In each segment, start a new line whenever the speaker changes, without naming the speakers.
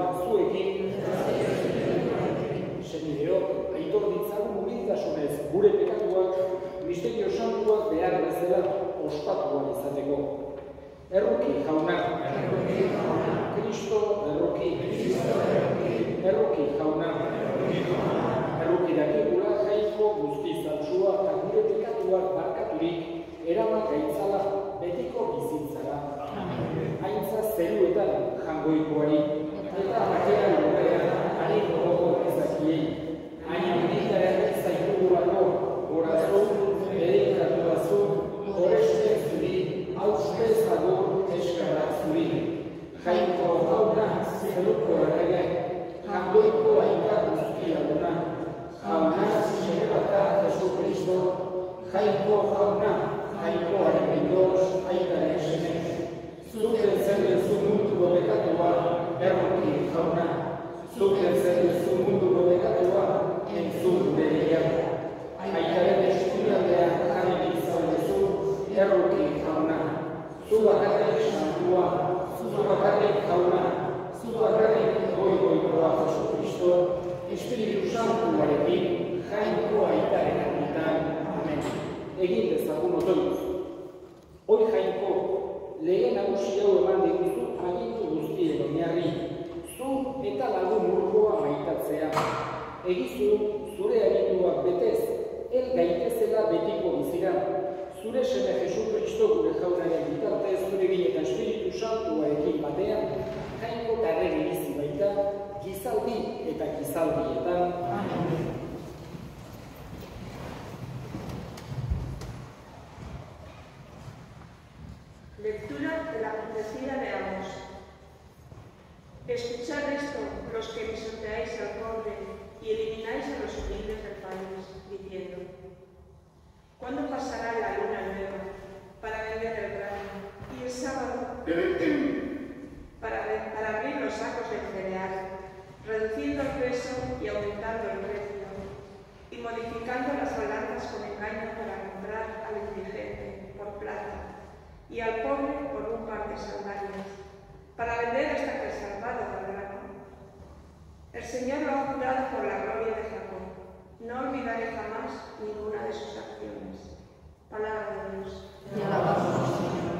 zuekin, senideok, aitor ditzagun humiltasunez gure pekatuak, misterio santuak behar bezala ospatuak izateko. Erruki jauna, Kristo erruki, erruki jauna, erruki dakigula jainko guztiz altsua eta gure pekatuak barkaturik eraman gaitzala betiko bizitzara. Haintza zeruetan jangoikoari, eta bakean lurrean harik gogo ezakiei. Hain militaren zaitugurako gorazu, dedikatu bazu, horeste zuri, hauste zagur eskara zuri. Jainko jauna zeruko errege, jangoiko aita guztia duna. Jauna zerubata Jesu Kristo, jainko jauna, jainko aremendoz, aitaren seme. Zuten zen duzu munduko bekatua, erruki jauna. Zuten zen duzu munduko bekatua, entzun bereia. Aitaren eskuinaldean jarri izan duzu, erruki jauna. Zu bakarrik santua, zu bakarrik jauna, zu bakarrik goikoa Jesu Kristo, Espiritu Santuarekin, jainko aitaren anitan. Amen. Egin dezagun otoituz. Hoi jainko, lege nagusi hau eman diguzu agindu guztien oinarri, zu eta lagun urkoa maitatzea. Egizu, zure aginduak betez, el gaitezela betiko bizira. Zure seme Jesu Kristo gure jaunaren bitartez, zure eta Espiritu Santuarekin batean, jainko tarregi bizi baita, gizaldi eta gizaldietan. Amen.
Lectura de la profecía de Amós. Escuchad esto, los que pisoteáis al pobre y elimináis a los humildes del país, diciendo: ¿cuándo pasará la luna nueva para vender el grano y el sábado para abrir los sacos de cereal, reduciendo el peso y aumentando el precio, y modificando las balanzas con engaño para comprar al indigente por plata y al pobre por un par de sandalias, para vender hasta que el salvado valga? El Señor lo ha jurado por la gloria de Jacob. No olvidaré jamás ninguna de sus acciones. Palabra de Dios. Te alabamos, Señor.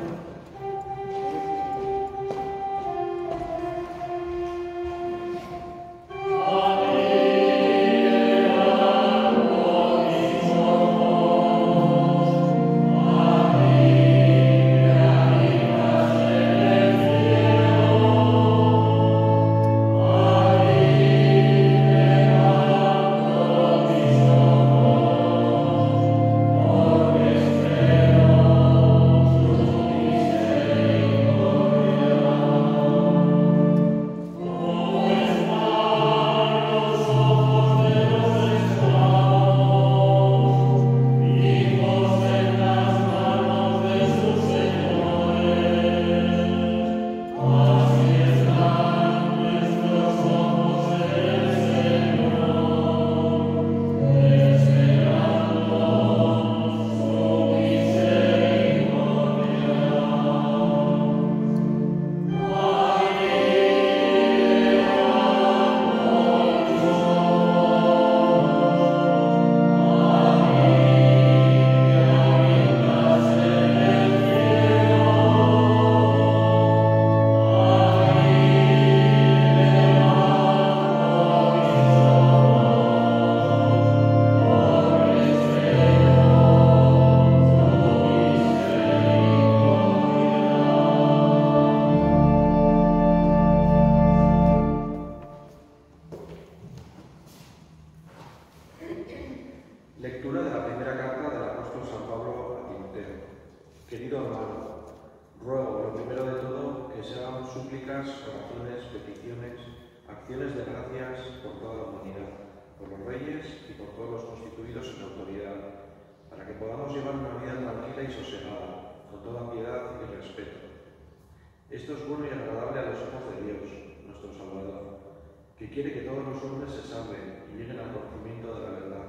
Esto es bueno y agradable a los ojos de Dios, nuestro Salvador, que quiere que todos los hombres se salven y lleguen al conocimiento de la verdad.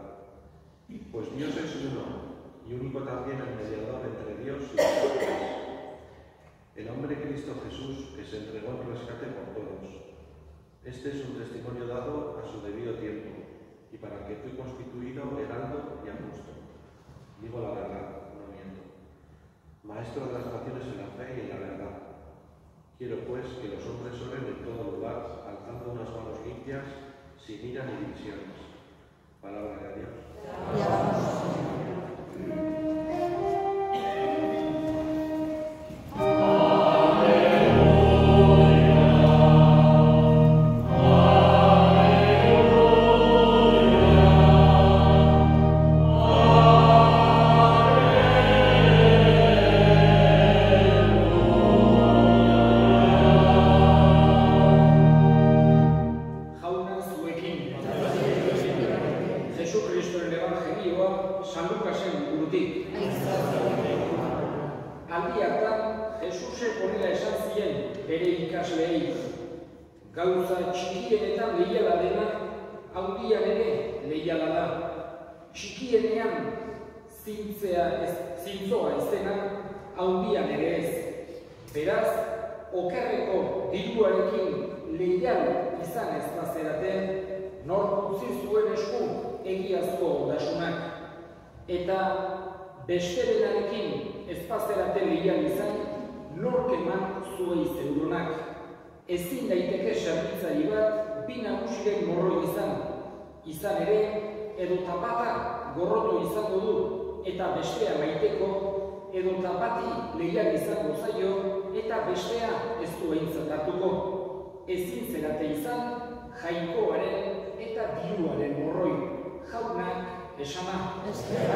Pues Dios es uno y único también el mediador entre Dios y los hombres, el hombre Cristo Jesús, que se entregó en rescate por todos. Este es un testimonio dado a su debido tiempo, y para el que fui constituido heraldo y justo. Digo la verdad, no miento. Maestro de las naciones en la fe y en la verdad. Quiero pues que los hombres oren en todo lugar, alzando unas manos limpias, sin ira ni divisiones. Palabra de Dios.
Gauza txikienetan leiala dena, handian ere leiala da. Txikienean zintzoa izena, handian ere ez. Beraz, okerreko diruarekin leial izan ez bazerate, nor utzi zuen esku egiazko ondasunak. Eta besterenarekin ez bazerate leial izan, nork eman zuei zeuronak. Ezin daiteke zerbitzaile bat bi nagusiren morroi izan ere, edota bata gorroto izango du, eta bestea maiteko, edota bati leial izango zaio, eta bestea ez du aintzat hartuko. Ezin zerate izan, jainkoaren eta diruaren morroi, jaunak esana.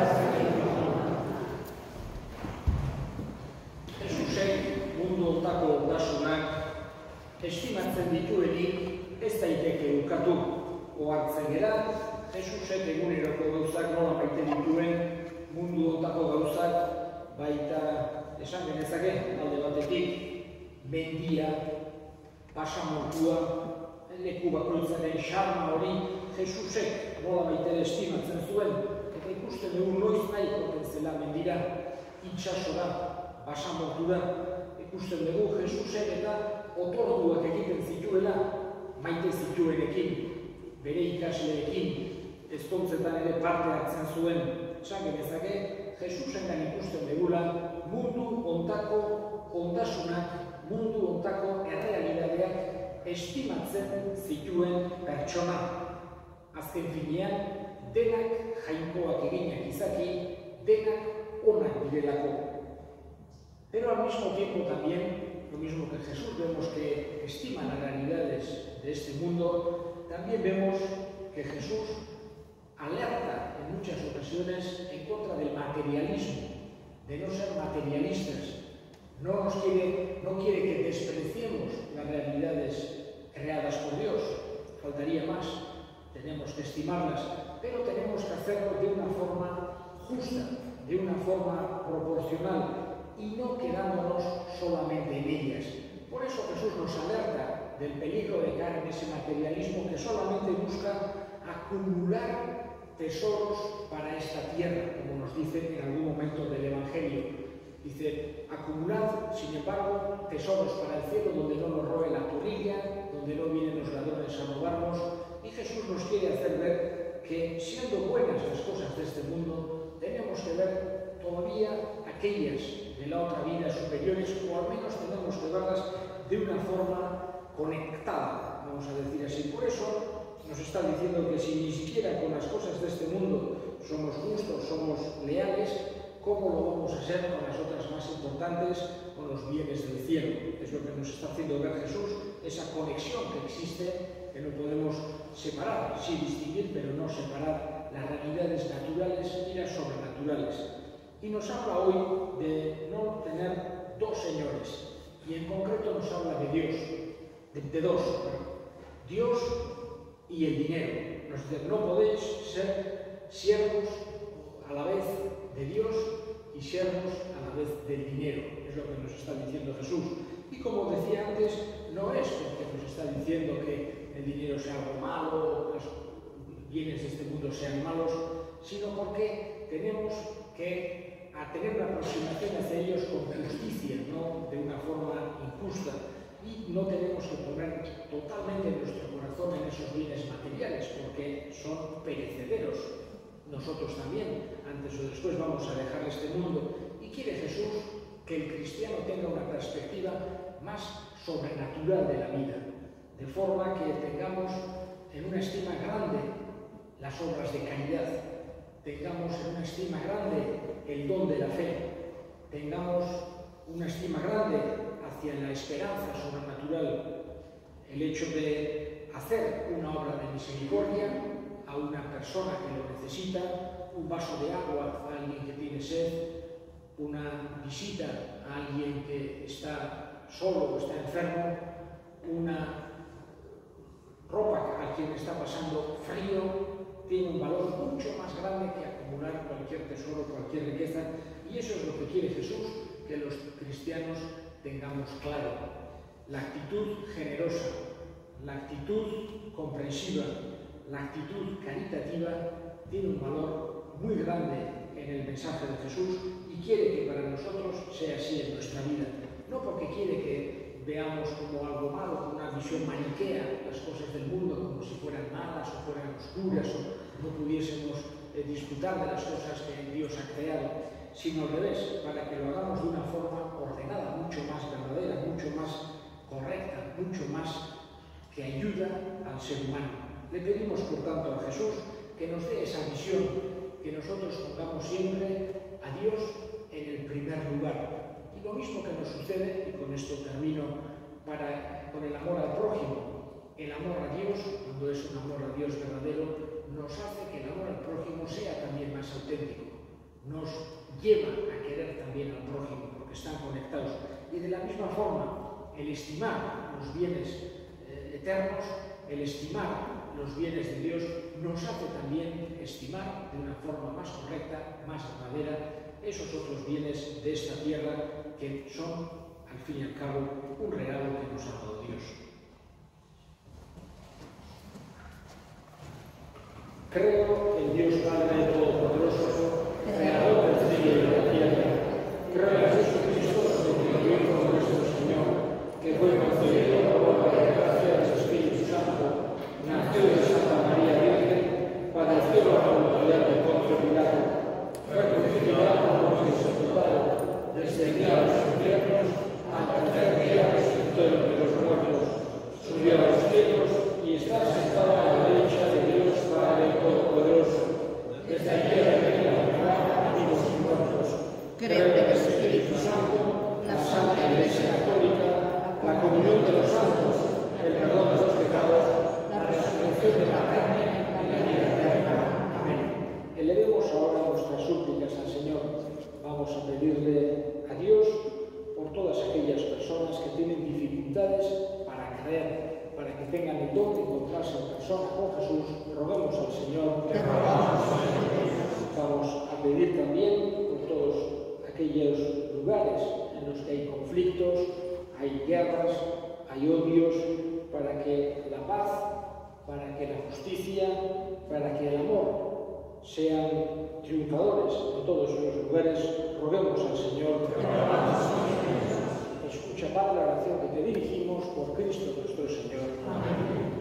Jesusek mundu ontako ondasunak estimatzen dituenik ez daiteke ukatu. Ohartzen gera, Jesusek eguneroko gauzak nola maite dituen, mundu ontako gauzak, baita esan genezake alde batetik, mendia, pasamortua, leku bakoitzaren xarma hori Jesusek nola maite estimatzen zuen, eta ikusten dugu noiz nahi joten zela mendira, itxasora, pasamortura, ikusten dugu Jesusek eta otorduak egiten zituela, maite zituenekin, bere ikasleekin, ezkontzetan ere parte hartzen zuen. Esan genezake, Jesusengan ikusten dugula mundu ontako ondasunak, mundu ontako errealidadeak estimatzen zituen pertsona. Azken finean, denak jainkoak eginak izaki, denak onak direlako. Pero al mismo tiempo también, lo mismo que Jesús, vemos que estima las realidades de este mundo, también vemos que Jesús alerta en muchas ocasiones en contra del materialismo, de no ser materialistas. No quiere que despreciemos las realidades creadas por Dios, faltaría más, tenemos que estimarlas, pero tenemos que hacerlo de una forma justa, de una forma proporcional, y no quedándonos solamente en ellas. Por eso Jesús nos alerta del peligro de caer en ese materialismo que solamente busca acumular tesoros para esta tierra, como nos dice en algún momento del Evangelio. Dice, acumulad, sin embargo, tesoros para el cielo donde no nos robe la polilla, donde no vienen los ladrones a robarnos. Y Jesús nos quiere hacer ver que, siendo buenas las cosas de este mundo, tenemos que ver todavía aquellas de la otra vida superiores, o al menos tenemos que verlas de una forma conectada, vamos a decir así. Por eso nos está diciendo que si ni siquiera con las cosas de este mundo somos justos, somos leales, ¿cómo lo vamos a ser con las otras más importantes, con los bienes del cielo? Es lo que nos está haciendo ver Jesús, esa conexión que existe, que no podemos separar, sí distinguir, pero no separar las realidades naturales y las sobrenaturales. Y nos habla hoy de no tener dos señores, y en concreto nos habla de Dios, de dos, Dios y el dinero. Nos dice, no podéis ser siervos a la vez de Dios y siervos a la vez del dinero, es lo que nos está diciendo Jesús. Y como decía antes, no es porque nos está diciendo que el dinero sea algo malo, los bienes de este mundo sean malos, sino porque tenemos que tener una aproximación hacia ellos con justicia, no de una forma injusta. Y no tenemos que poner totalmente nuestro corazón en esos bienes materiales, porque son perecederos. Nosotros también, antes o después, vamos a dejar este mundo. Y quiere Jesús que el cristiano tenga una perspectiva más sobrenatural de la vida, de forma que tengamos en una estima grande las obras de caridad, tengamos en una estima grande el don de la fe, tengamos una estima grande hacia la esperanza sobrenatural, el hecho de hacer una obra de misericordia a una persona que lo necesita, un vaso de agua a alguien que tiene sed, una visita a alguien que está solo o está enfermo, una ropa a quien está pasando frío, tiene un valor mucho más grande que acumular cualquier tesoro, cualquier riqueza, y eso es lo que quiere Jesús, que los cristianos tengamos claro. La actitud generosa, la actitud comprensiva, la actitud caritativa tiene un valor muy grande en el mensaje de Jesús y quiere que para nosotros sea así en nuestra vida. No porque quiere que veamos como algo malo, con una visión maniquea las cosas del mundo, como si fueran malas o fueran oscuras o no pudiésemos disfrutar de las cosas que Dios ha creado, sino al revés, para que lo hagamos de una forma ordenada, mucho más verdadera, mucho más correcta, mucho más que ayuda al ser humano. Le pedimos, por tanto, a Jesús que nos dé esa visión, que nosotros pongamos siempre a Dios en el primer lugar. Y lo mismo que nos sucede, y con esto termino, con el amor al prójimo. El amor a Dios, cuando es un amor a Dios verdadero, nos hace que el amor al prójimo sea también más auténtico. Nos lleva a querer también al prójimo, porque están conectados. Y de la misma forma, el estimar los bienes eternos, el estimar los bienes de Dios, nos hace también estimar de una forma más correcta, más verdadera, esos otros bienes de esta tierra que son, al fin y al cabo, un regalo que nos ha dado Dios. Creo en Dios Padre Todopoderoso, Creador del cielo y de la tierra. Creo en Jesucristo, nuestro Hijo, nuestro Señor, que fue concebido por obra de gracia del Espíritu Santo, nació de Santa María Virgen, padeció la voluntad de Poncio Pilato, fue crucificado, muerto y sepultado, descendió a los infiernos, al tercer día resucitó entre los muertos, subió a los cielos y está sentado a la derecha de Dios Padre Todopoderoso. Desde allí vendrá a juzgar a vivos y muertos. Creo en el Espíritu Santo, la Santa Iglesia Católica, la comunión de los santos, el perdón de los pecados, la resurrección de la carne y la vida eterna. Amén. Elevemos ahora nuestras súplicas al Señor. Vamos a pedirle a Dios por todas aquellas personas que tienen dificultades para creer, para que tengan el don de encontrarse en persona con Jesús. Roguemos al Señor. Vamos a pedir también por todos aquellos lugares en los que hay conflictos, hay guerras, hay odios, para que la paz, para que la justicia, para que el amor sean triunfadores en todos esos lugares. Roguemos al Señor. Escucha, Padre, la oración que te dirigimos por Cristo nuestro Señor. Amén.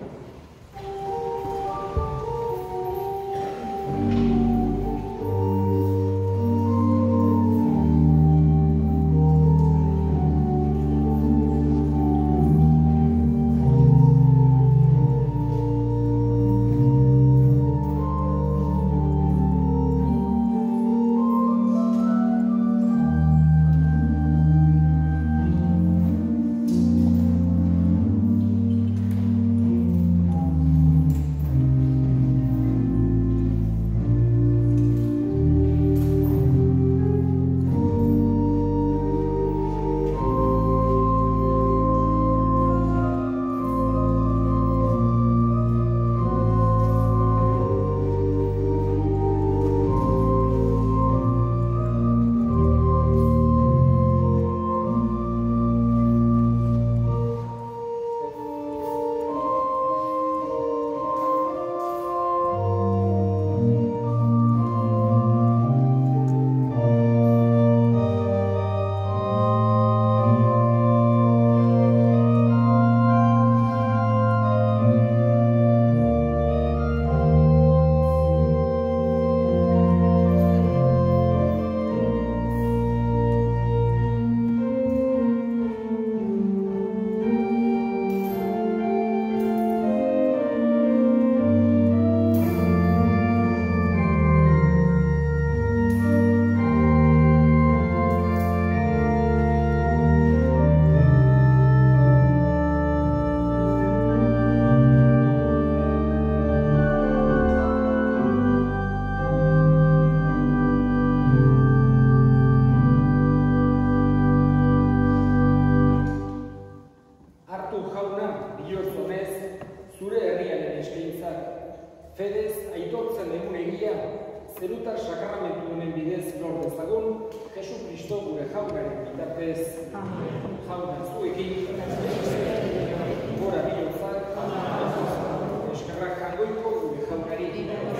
ezak. Fedez, aitortzen egun egia, zerutar sakramentu honen bidez lor dezagun, Jesu Kristo gure jaunaren bitartez. Jauna zuekin, gora bilotzak, eskerrak jangoiko gure jaunari.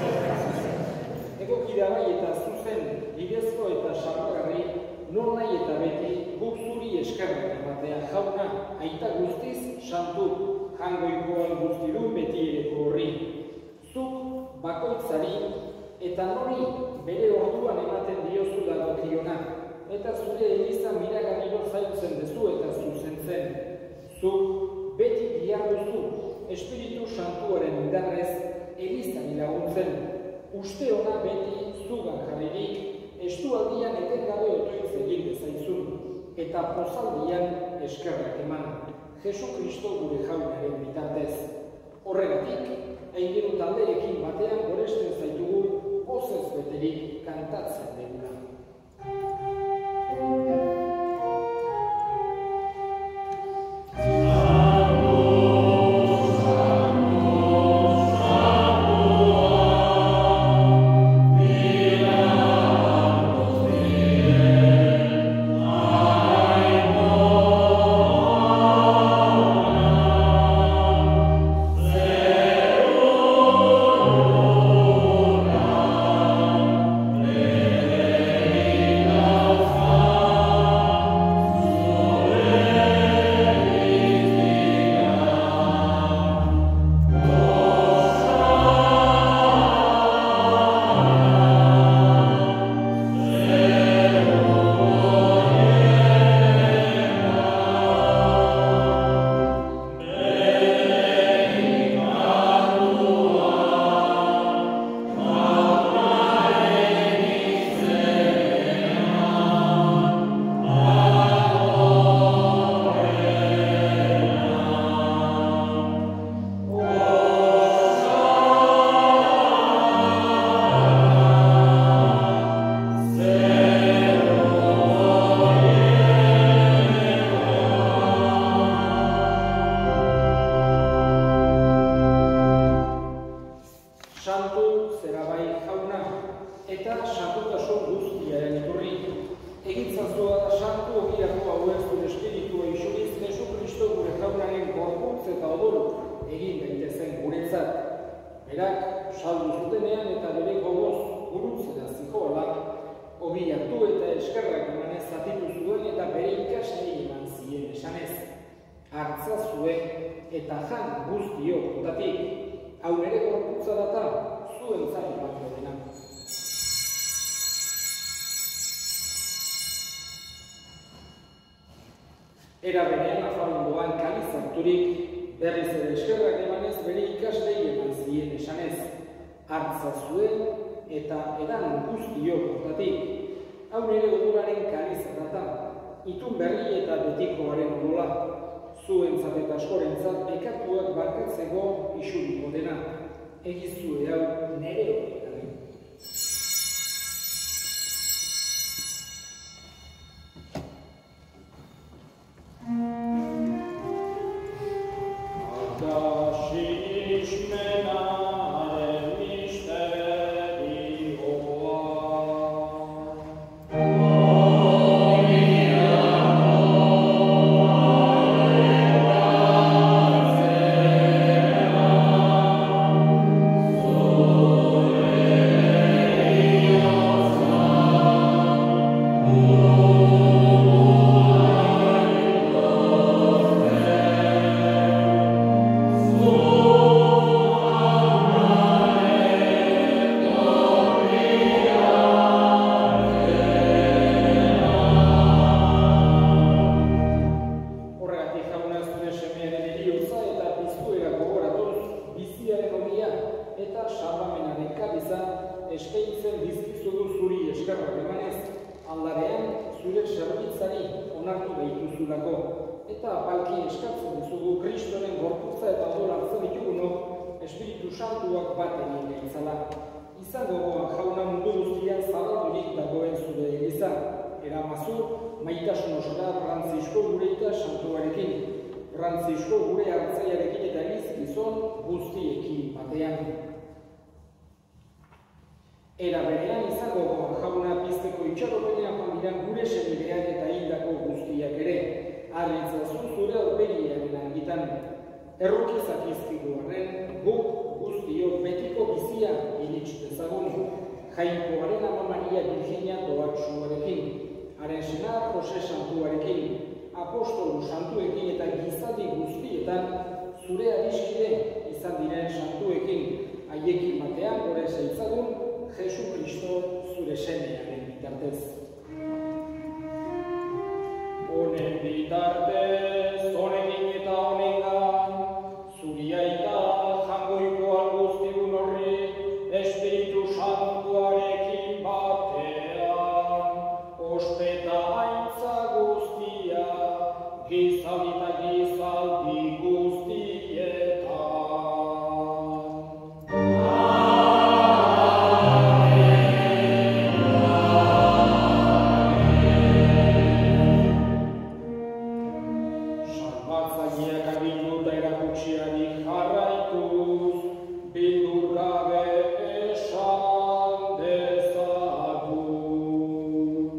Egokida bai eta zuzen, bidezko eta sarragarri, non nahi eta beti, guk zuri eskerrak ematea jauna, aita guztiz santu, jangoikoan guztirun beti ereko horri. Zuk bakoitzari eta nori bere orduan ematen diozu dagokiona, eta zure eliza miragarriro zaintzen dezu eta zuzentzen. Zuk beti diarduzu, Espiritu Santuaren indarrez, elizari laguntzen, uste ona beti zugan jarririk, estualdian etengabe otoitz egin dezaizun, eta pozaldian eskerrak eman, Jesu Kristo gure jaunaren bitartez. Horregatik, aingeru talderekin batean goresten zaitugu, pozez beterik kantatzen deguna. Era berean afalondoan kaliz harturik, berriz ere eskerrak emanez bere ikaslei eman zien esanez. Hartza zuen eta edan guztiok hortatik. Hau nire odolaren kaliz data, itun berri eta betikoaren odola. Zuentzat eta askorentzat bekatuak barkatzeko isuriko dena. Egizue hau nire hori. Francisco gure hartzaiarekin eta gizon guztiekin bat. batean. Era berean izango jauna pizteko itxaropenean joan diran gure senideak eta hildako guztiak ere, harritzazu zure aurpegiaren argitan. Errukizak izkigu arren, guk guztiok betiko bizia irits dezagun, Jainkoaren Ama Maria Virginia Doatsuarekin, haren senar Jose Santuarekin, apostolu santuekin eta gizaldi guztietan zure adiskide izan diren santuekin, haiekin batean gore zeitzagun Jesu Kristo zure semearen bitartez. Honen bitartez, honekin eta honengan, zuri aita jangoiko alguztigun horri, Espiritu Santuarekin batean, ospeta aintza guztia, gizaldi eta gizaldi guztietan. Salbatzaileak aginduta erakutsiari jarraituz, bildur gabe esan dezagun.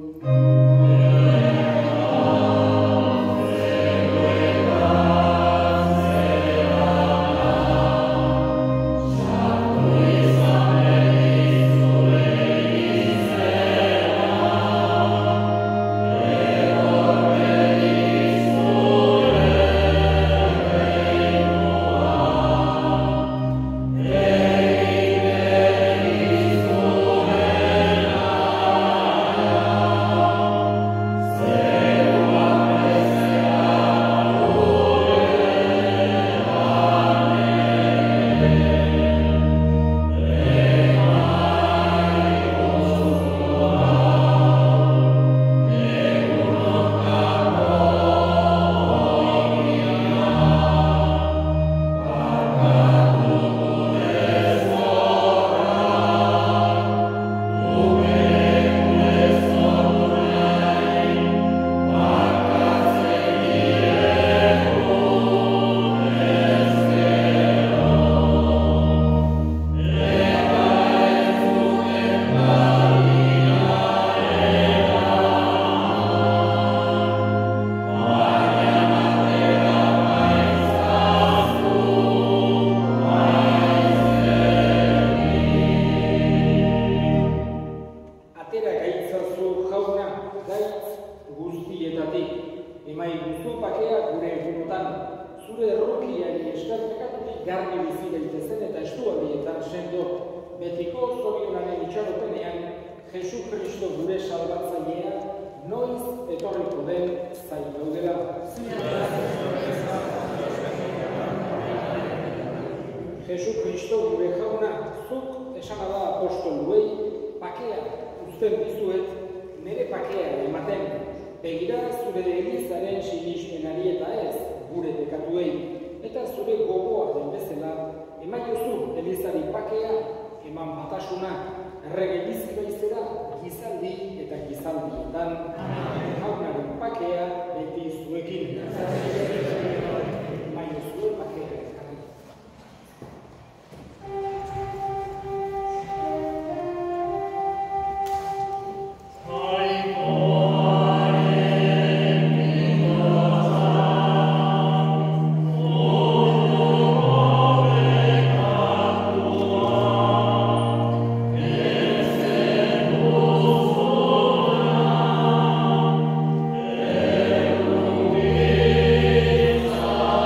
Jesu Kristo gure jauna, zuk esana da apostoluei, pakea uzten dizuet, nire pakea ematen, begira zure elizaren sinismenari eta ez gure bekatuei, eta zure gogoa den bezala, emaiozu elizari pakea, eman batasuna, errege bizi baizera, gizaldi eta gizaldietan, jaunaren pakea beti zuekin. Emaiozu pakea.
Oh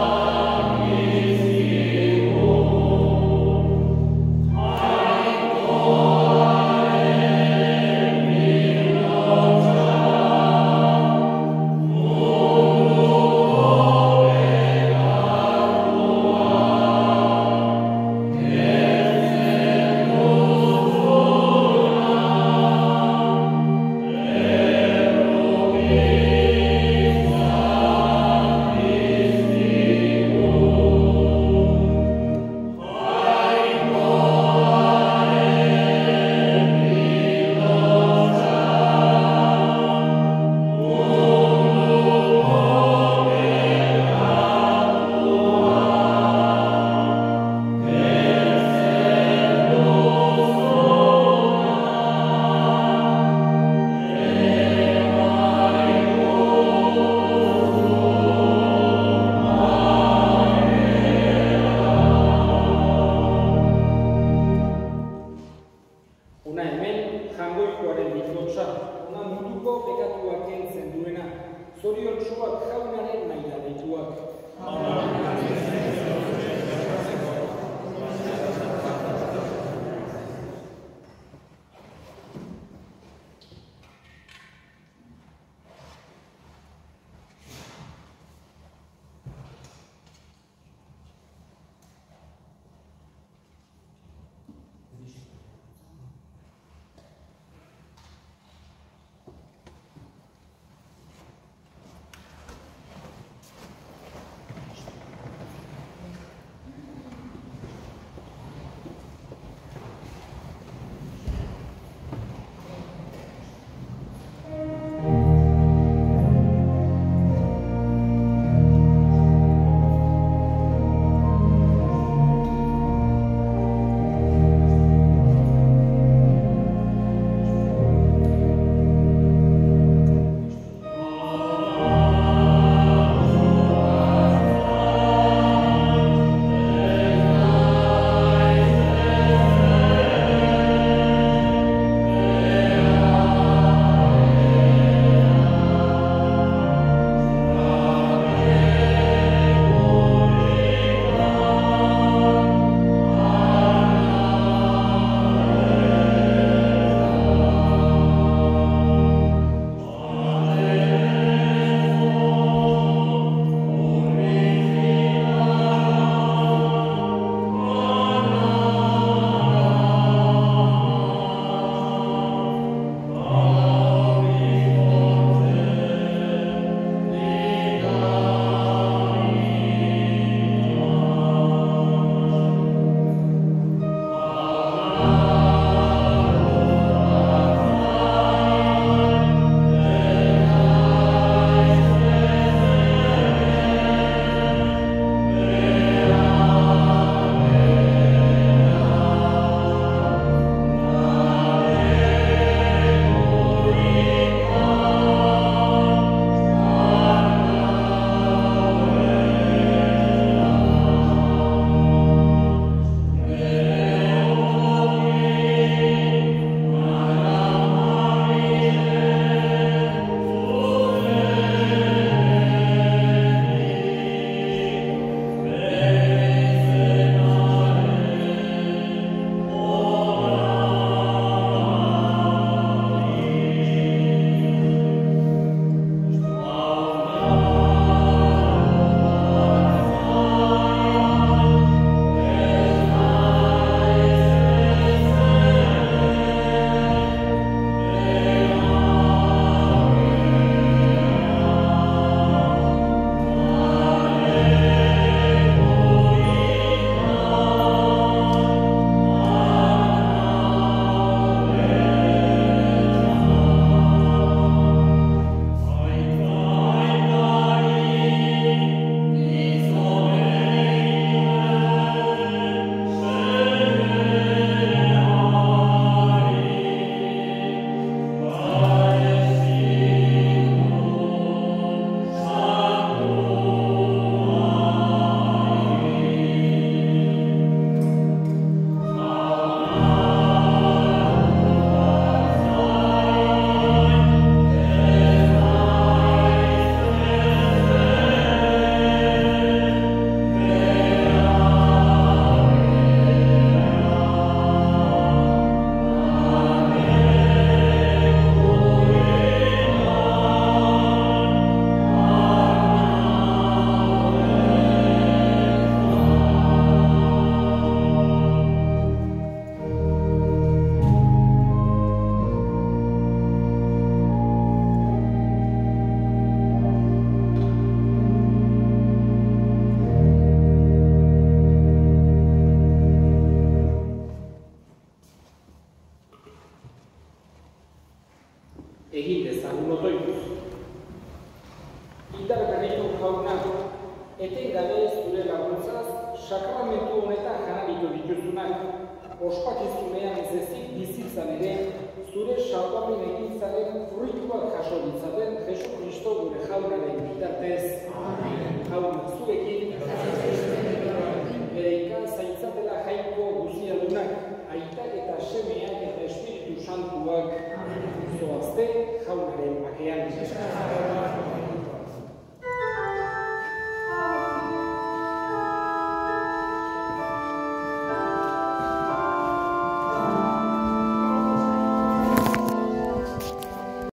ospakizunean ez ezik bizitzan ere, zure salbamen egintzaren fruituak jaso ditzaten Jesu Kristo gure jaunaren bitartez. Amen.